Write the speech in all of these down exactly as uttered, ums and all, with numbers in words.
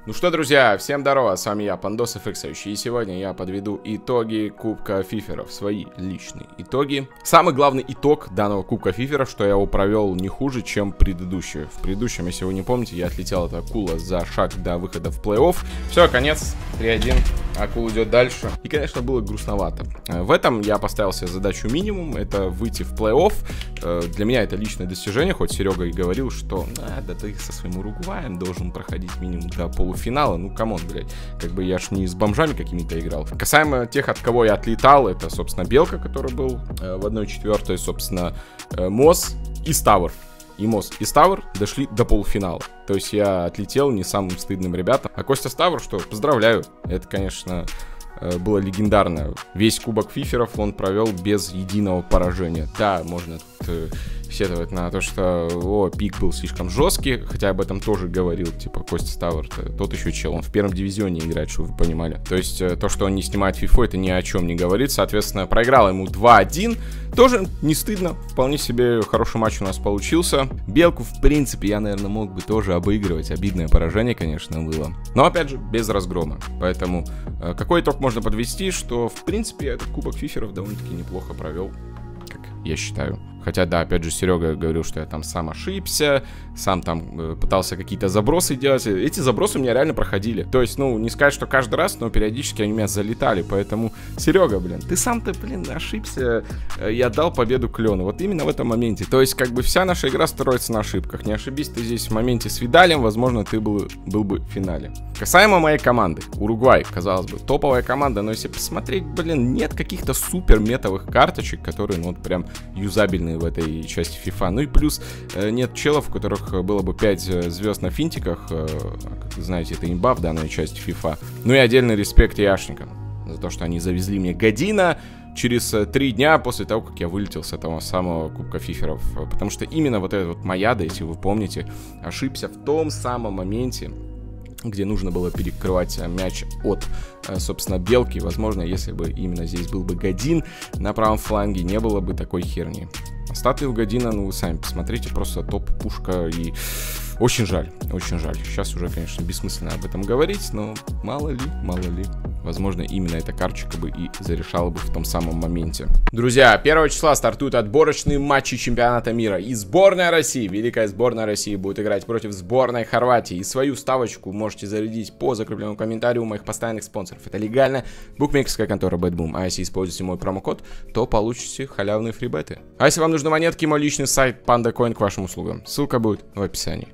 Ну что, друзья, всем здорово, с вами я, PandosFX, и сегодня я подведу итоги Кубка Фиферов, свои личные итоги. Самый главный итог данного Кубка Фиферов, что я его провел не хуже, чем предыдущий. В предыдущем, если вы не помните, я отлетел от Акула за шаг до выхода в плей-офф. Все, конец, три один, Акул идет дальше. И, конечно, было грустновато. В этом я поставил себе задачу минимум, это выйти в плей-офф. Для меня это личное достижение, хоть Серега и говорил, что а, да ты со своим Уругваем должен проходить минимум до полуфинала. Финала, ну камон, блядь, как бы я ж не с бомжами какими-то играл. Касаемо тех, от кого я отлетал, это, собственно, Белка, который был э, в одной четвертой, собственно, э, Моз и Ставр. И Моз и Ставр дошли до полуфинала. То есть я отлетел не самым стыдным ребятам. А Костя Ставр, что, поздравляю, это, конечно, э, было легендарно. Весь Кубок Фиферов он провел без единого поражения. Да, можно тут... Э, сетовать на то, что о, пик был слишком жесткий, хотя об этом тоже говорил, типа, Костя Ставр, тот еще чел, он в первом дивизионе играет, чтобы вы понимали. То есть то, что он не снимает фифу, это ни о чем не говорит, соответственно, проиграл ему два один, тоже не стыдно, вполне себе хороший матч у нас получился. Белку, в принципе, я, наверное, мог бы тоже обыгрывать, обидное поражение, конечно, было, но, опять же, без разгрома, поэтому какой итог можно подвести, что, в принципе, я этот Кубок Фиферов довольно-таки неплохо провел, как я считаю. Хотя, да, опять же, Серега говорил, что я там сам ошибся, сам там э, пытался какие-то забросы делать. Эти забросы у меня реально проходили. То есть, ну, не сказать, что каждый раз, но периодически они у меня залетали. Поэтому, Серега, блин, ты сам-то, блин, ошибся э, и отдал победу Клену. Вот именно в этом моменте. То есть, как бы вся наша игра строится на ошибках. Не ошибись ты здесь в моменте с Видалем, возможно, ты был, был бы в финале. Касаемо моей команды. Уругвай, казалось бы, топовая команда, но если посмотреть, блин, нет каких-то супер метовых карточек, которые, ну, вот прям юзабельные в этой части FIFA. Ну и плюс э, нет челов, у которых было бы пять звезд на финтиках. Э, как вы знаете, это имба в данной части FIFA. Ну и отдельный респект яшникам за то, что они завезли мне Година через три дня после того, как я вылетел с этого самого Кубка Фиферов. Потому что именно вот этот вот Маяда, если вы помните, ошибся в том самом моменте, где нужно было перекрывать мяч от, собственно, Белки. Возможно, если бы именно здесь был бы Годин на правом фланге, не было бы такой херни. Статы у Година, ну вы сами посмотрите, просто топ-пушка, и очень жаль, очень жаль. Сейчас уже, конечно, бессмысленно об этом говорить, но мало ли, мало ли. Возможно, именно эта карточка бы и зарешала бы в том самом моменте. Друзья, первого числа стартуют отборочные матчи чемпионата мира. И сборная России, великая сборная России, будет играть против сборной Хорватии. И свою ставочку можете зарядить по закрепленному комментарию у моих постоянных спонсоров. Это легально букмекерская контора Бэтбум. А если используете мой промокод, то получите халявные фрибеты. А если вам нужны монетки, мой личный сайт PandaCoin к вашим услугам. Ссылка будет в описании.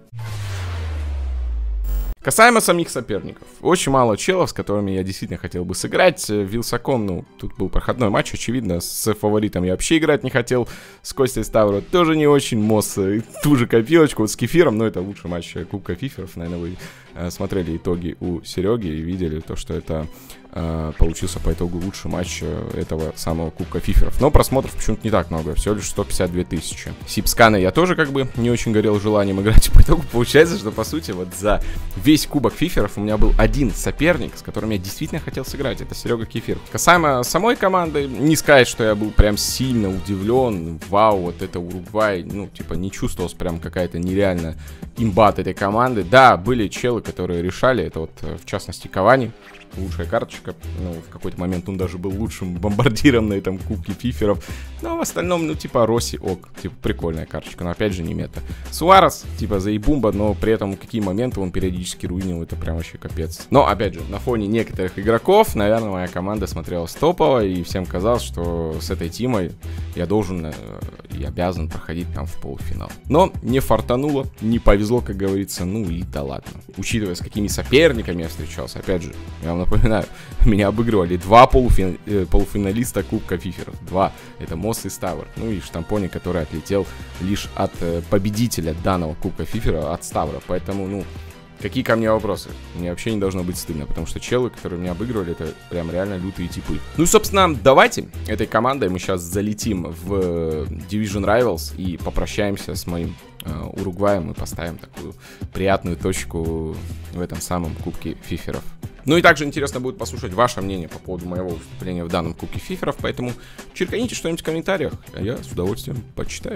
Касаемо самих соперников. Очень мало челов, с которыми я действительно хотел бы сыграть. Вилсаком, ну, тут был проходной матч, очевидно. С фаворитом я вообще играть не хотел. С Костей Ставро тоже не очень. Мос ту же копилочку. Вот с Кефиром, но это лучший матч Кубка Фиферов. Наверное, вы э, смотрели итоги у Сереги и видели то, что это э, получился по итогу лучший матч э, этого самого Кубка Фиферов. Но просмотров почему-то не так много. Всего лишь сто пятьдесят две тысячи. Сипскана я тоже как бы не очень горел желанием играть. По итогу получается, что по сути вот за весь Кубок Фиферов у меня был один соперник, с которым я действительно хотел сыграть. Это Серега Кефир. Касаемо самой команды, не сказать, что я был прям сильно удивлен. Вау, вот это Уругвай. Ну, типа, не чувствовалась прям какая-то нереально имба от этой команды. Да, были челы, которые решали. Это вот, в частности, Кавани. Лучшая карточка. Ну, в какой-то момент он даже был лучшим бомбардиром на этом Кубке Фиферов. Но в остальном, ну, типа, Росси ок. Типа, прикольная карточка, но опять же не мета. Суарес, типа, заебумба, но при этом какие моменты он периодически руинил, это прям вообще капец. Но, опять же, на фоне некоторых игроков, наверное, моя команда смотрелась топово, и всем казалось, что с этой тимой я должен э, и обязан проходить там в полуфинал. Но не фартануло, не повезло, как говорится, ну и да ладно. Учитывая, с какими соперниками я встречался, опять же, я вам напоминаю, меня обыгрывали два полуфин... э, полуфиналиста Кубка Фиферов. Два. Это Мос и Ставр. Ну и Штампони, который отлетел лишь от э, победителя данного Кубка Фифера, от Ставра. Поэтому, ну, какие ко мне вопросы? Мне вообще не должно быть стыдно, потому что челы, которые меня обыгрывали, это прям реально лютые типы. Ну и, собственно, давайте этой командой мы сейчас залетим в Division Rivals и попрощаемся с моим э, Уругваем и поставим такую приятную точку в этом самом Кубке Фиферов. Ну и также интересно будет послушать ваше мнение по поводу моего выступления в данном Кубке Фиферов, поэтому черканите что-нибудь в комментариях, а я с удовольствием почитаю.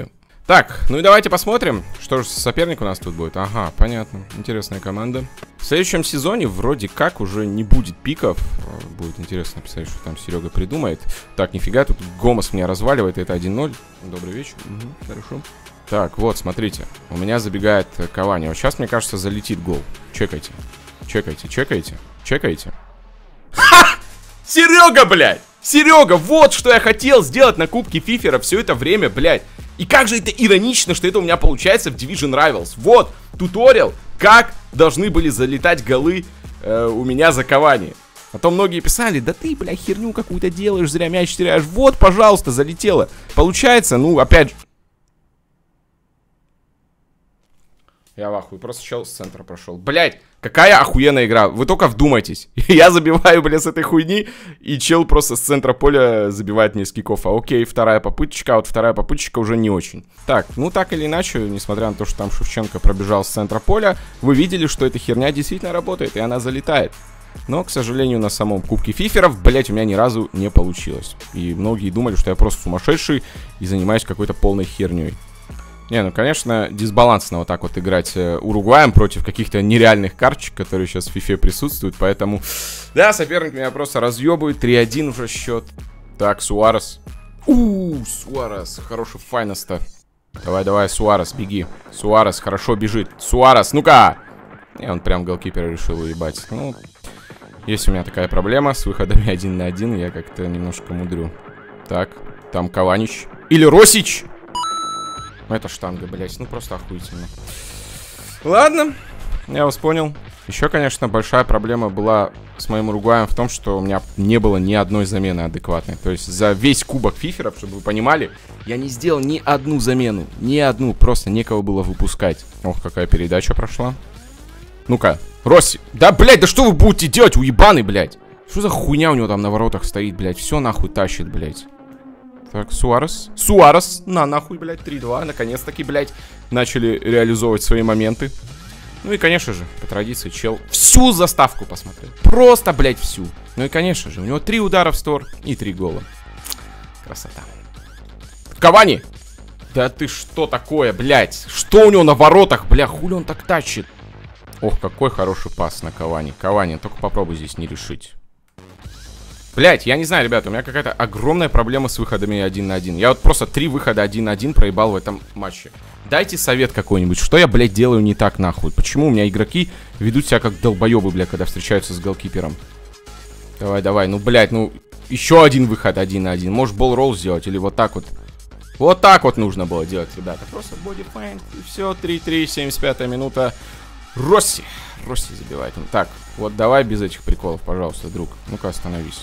Так, ну и давайте посмотрим, что же соперник у нас тут будет. Ага, понятно. Интересная команда. В следующем сезоне вроде как уже не будет пиков. Будет интересно посмотреть, что там Серега придумает. Так, нифига, тут Гомес меня разваливает. Это один ноль. Добрый вечер. Угу, хорошо. Так, вот, смотрите. У меня забегает Кавани. Вот сейчас, мне кажется, залетит гол. Чекайте. Чекайте, чекайте. Чекайте. Ха! Серега, блядь! Серега, вот что я хотел сделать на Кубке Фифера все это время, блядь. И как же это иронично, что это у меня получается в Division Rivals. Вот, туториал, как должны были залетать голы э, у меня за Кавани. А то многие писали, да ты, бля, херню какую-то делаешь, зря мяч теряешь. Вот, пожалуйста, залетело. Получается, ну, опять же... Я в ахуе, просто чел с центра прошел. Блять, какая охуенная игра. Вы только вдумайтесь. Я забиваю, бля, с этой хуйни, и чел просто с центра поля забивает мне с кикофа. Окей, вторая попыточка, а вот вторая попыточка уже не очень. Так, ну так или иначе, несмотря на то, что там Шевченко пробежал с центра поля, вы видели, что эта херня действительно работает, и она залетает. Но, к сожалению, на самом Кубке Фиферов, блять, у меня ни разу не получилось. И многие думали, что я просто сумасшедший и занимаюсь какой-то полной херней. Не, ну, конечно, дисбалансно вот так вот играть э, Уругваем против каких-то нереальных карточек, которые сейчас в фифе присутствуют, поэтому... Да, соперник меня просто разъебывает, три один уже счет. Так, Суарес. Ууу, Суарес, хороший файнеста. Давай, давай, Суарес, беги. Суарес хорошо бежит. Суарес, ну-ка! И он прям голкипера решил уебать. Ну, есть у меня такая проблема с выходами один на один, я как-то немножко мудрю. Так, там Каванич. Или Росич! Это штанга, блять, ну просто охуительно. Ладно, я вас понял. Еще, конечно, большая проблема была с моим Уругваем в том, что у меня не было ни одной замены адекватной. То есть за весь кубок Фиферов, чтобы вы понимали, я не сделал ни одну замену. Ни одну, просто некого было выпускать. Ох, какая передача прошла. Ну-ка, Росси. Да, блядь, да что вы будете делать, уебаны, блядь? Что за хуйня у него там на воротах стоит, блядь? Все нахуй тащит, блядь. Так, Суарес. Суарес. На, нахуй, блядь, три два. Наконец-таки, блядь, начали реализовывать свои моменты. Ну и, конечно же, по традиции, чел всю заставку посмотрел. Просто, блядь, всю. Ну и, конечно же, у него три удара в створ и три гола. Красота. Кавани! Да ты что такое, блядь? Что у него на воротах, бля? Хули он так тащит? Ох, какой хороший пас на Кавани. Кавани, только попробуй здесь не решить. Блять, я не знаю, ребята, у меня какая-то огромная проблема с выходами один на один. Я вот просто три выхода один на один проебал в этом матче. Дайте совет какой-нибудь, что я, блядь, делаю не так, нахуй. Почему у меня игроки ведут себя как долбоебы, блядь, когда встречаются с голкипером? Давай, давай, ну, блядь, ну, еще один выход один на один. Можешь болл-ролл сделать или вот так вот. Вот так вот нужно было делать, ребята. Просто бодифайнд, и все, три три, семьдесят пятая минута. Росси. Росси забивает. Так, вот давай без этих приколов, пожалуйста, друг. Ну-ка, остановись.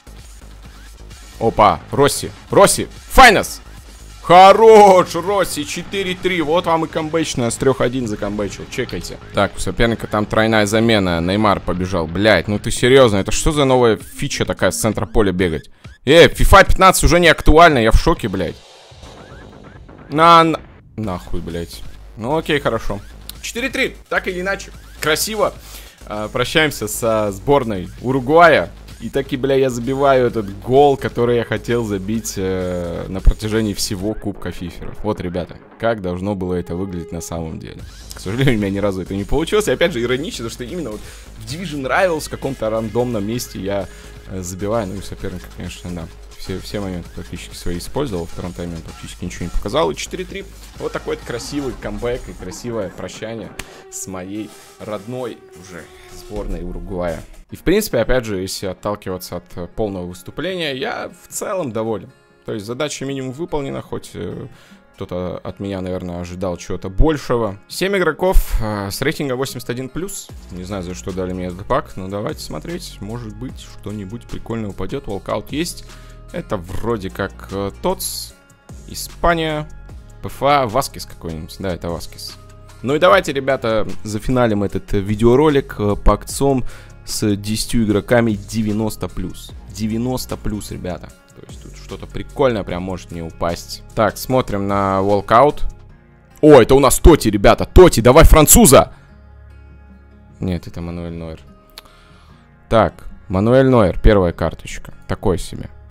Опа, Росси, Росси, Файнес! Хорош, Росси, четыре три, вот вам и камбэчная, с трех один закамбэчил, чекайте. Так, у соперника там тройная замена, Неймар побежал, блять, ну ты серьезно, это что за новая фича такая с центра поля бегать? Э, FIFA пятнадцать уже не актуально, я в шоке, блять. На, на... Нахуй, блять. Ну окей, хорошо. четыре три, так или иначе, красиво. А, прощаемся со сборной Уругвая. И таки, бля, я забиваю этот гол, который я хотел забить э, на протяжении всего Кубка Фиферов. Вот, ребята, как должно было это выглядеть на самом деле. К сожалению, у меня ни разу это не получилось. И опять же, иронично, что именно вот в Division Rivals в каком-то рандомном месте я э, забиваю. Ну и соперник, конечно, да. Все, все моменты практически свои использовал. Во втором тайме он практически ничего не показал. И четыре три. Вот такой вот красивый камбэк и красивое прощание с моей родной уже сборной Уругвая. И, в принципе, опять же, если отталкиваться от полного выступления, я в целом доволен. То есть задача минимум выполнена, хоть э, кто-то от меня, наверное, ожидал чего-то большего. семь игроков э, с рейтингом восемьдесят один плюс. Не знаю, за что дали мне этот пак, но давайте смотреть. Может быть, что-нибудь прикольное упадет. Волкаут есть. Это вроде как э, ТОЦ, Испания, ПФА, Васкис какой-нибудь. Да, это Васкис. Ну и давайте, ребята, зафиналим этот видеоролик э, пакцом с десятью игроками девяносто плюс. девяносто плюс, ребята. То есть тут что-то прикольное прям может мне упасть. Так, смотрим на Walkout. О, это у нас Тоти, ребята. Тоти, давай француза! Нет, это Мануэль Нойер. Так, Мануэль Нойер, первая карточка. Такой себе.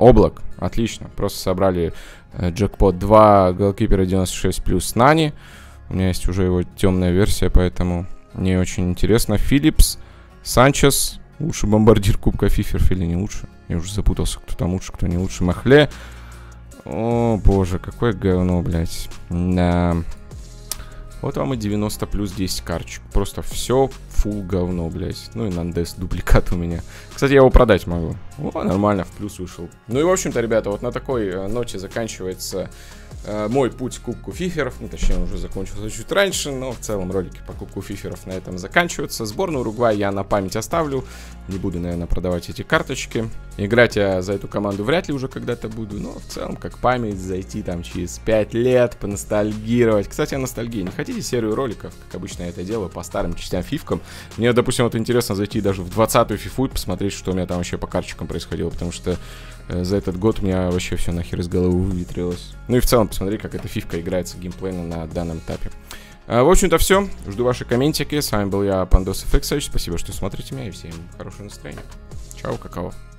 Облак, отлично. Просто собрали э, джекпот два, голкипера девяносто шесть плюс Нани. У меня есть уже его темная версия, поэтому мне очень интересно. Филлипс, Санчес, лучший бомбардир Кубка Фиферов или не лучше? Я уже запутался, кто там лучше, кто не лучше. Махле. О, боже, какое говно, блядь. Да. Вот вам и девяносто плюс десять карточек. Просто все фул говно, блядь. Ну и Нандес дубликат у меня. Кстати, я его продать могу. О, нормально, в плюс вышел. Ну и, в общем-то, ребята, вот на такой э, ноте заканчивается э, мой путь к Кубку Фиферов. Ну, точнее, он уже закончился чуть раньше, но в целом ролики по Кубку Фиферов на этом заканчиваются. Сборную Уругвай я на память оставлю. Не буду, наверное, продавать эти карточки. Играть я за эту команду вряд ли уже когда-то буду. Но в целом, как память, зайти там через пять лет, поностальгировать. Кстати, о ностальгии. Не хотите серию роликов, как обычно я это делаю, по старым частям фифкам? Мне, допустим, вот интересно зайти даже в двадцатую фифу и посмотреть, что у меня там вообще по карточкам происходило. Потому что э, за этот год у меня вообще все нахер из головы выветрилось. Ну и в целом посмотреть, как эта фифка играется геймплейно на данном этапе. В общем-то, все. Жду ваши комментики. С вами был я, Пандос эф икс. Спасибо, что смотрите меня, и всем хорошего настроения. Чао, какао.